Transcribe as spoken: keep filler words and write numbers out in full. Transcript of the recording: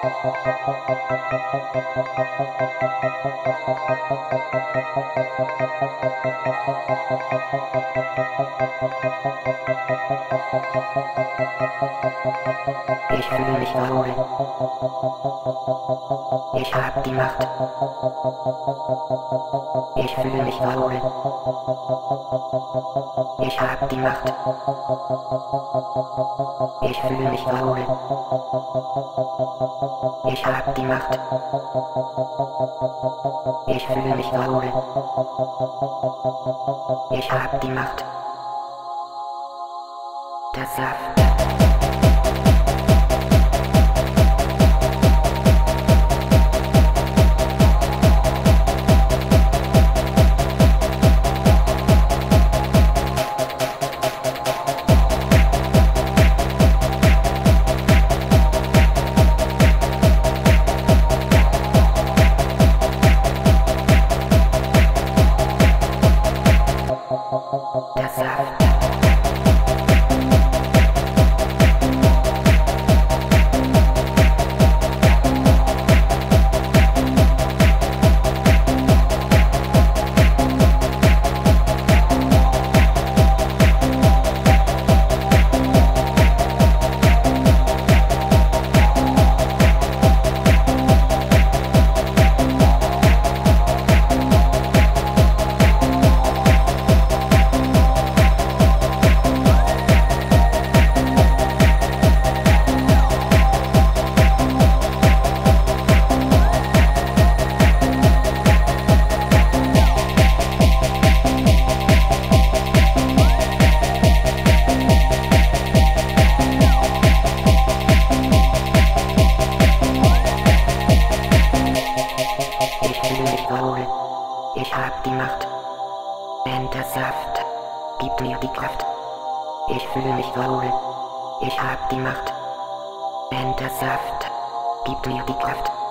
Ich fühle mich wohl. Ich hab die Macht. Ich fühle mich wohl. Ich hab die Macht. Ich fühle mich wohl. Ich hab die Macht. Ich fühle mich wohl. Ich hab die Macht. Der Saft. Der Saft. Ich fühle mich wohl, ich hab die Macht, denn der Saft gibt mir die Kraft. Ich fühle mich wohl, ich hab die Macht, denn der Saft gibt mir die Kraft.